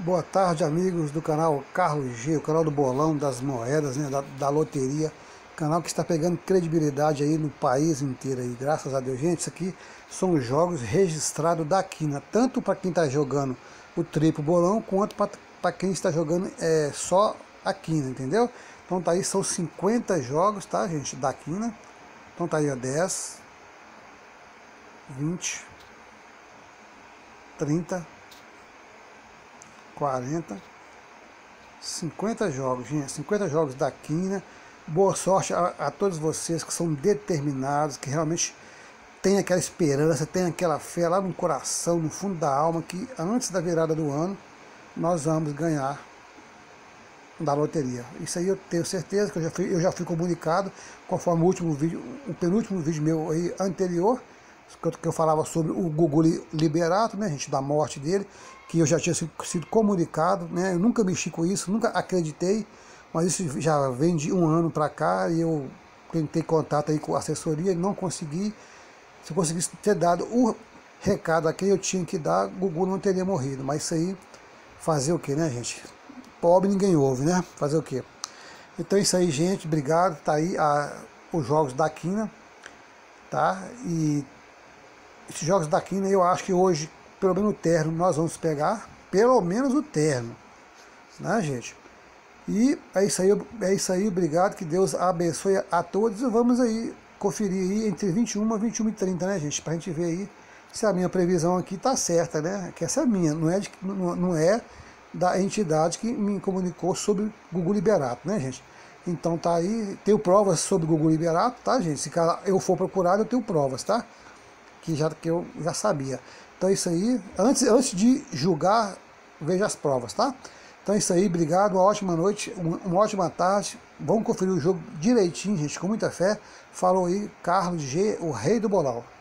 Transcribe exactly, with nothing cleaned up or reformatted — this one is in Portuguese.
Boa tarde, amigos do canal Carlos G, o canal do bolão, das moedas, né, da, da loteria, canal que está pegando credibilidade aí no país inteiro aí, graças a Deus. Gente, isso aqui são os jogos registrados da quina, tanto para quem está jogando o triplo bolão, quanto para quem está jogando é, só a quina, entendeu? Então tá aí, são cinquenta jogos, tá, gente, da quina. Então tá aí, ó, dez, vinte, trinta, quarenta, cinquenta jogos, gente, cinquenta jogos da quina. Boa sorte a, a todos vocês que são determinados, que realmente tem aquela esperança, tem aquela fé lá no coração, no fundo da alma, que antes da virada do ano nós vamos ganhar da loteria. Isso aí eu tenho certeza, que eu já fui, eu já fui comunicado, conforme o último vídeo, o penúltimo vídeo meu aí anterior, que eu falava sobre o Gugu Liberato, né, gente, da morte dele, que eu já tinha sido, sido comunicado, né, eu nunca mexi com isso, nunca acreditei, mas isso já vem de um ano para cá, e eu tentei contato aí com a assessoria, não consegui. Se eu conseguisse ter dado o recado a quem eu tinha que dar, Gugu não teria morrido, mas isso aí, fazer o que, né, gente? Pobre ninguém ouve, né? Fazer o que? Então é isso aí, gente, obrigado, tá aí a, os jogos da quina, tá? E esses jogos da quina, eu acho que hoje, pelo menos o terno, nós vamos pegar, pelo menos o terno, né, gente? E é isso aí, é isso aí, obrigado, que Deus abençoe a todos, e vamos aí conferir aí entre vinte e um, vinte e um e trinta, né, gente? Pra gente ver aí se a minha previsão aqui tá certa, né? Que essa é a minha, não é, de, não, não é da entidade que me comunicou sobre Gugu Liberato, né, gente? Então tá aí, tenho provas sobre Gugu Liberato, tá, gente? Se eu for procurar, eu tenho provas, tá? Que, já, que eu já sabia. Então é isso aí. Antes, antes de julgar, veja as provas, tá? Então é isso aí, obrigado, uma ótima noite, uma ótima tarde. Vamos conferir o jogo direitinho, gente, com muita fé. Falou aí, Carlos G, o rei do bolão.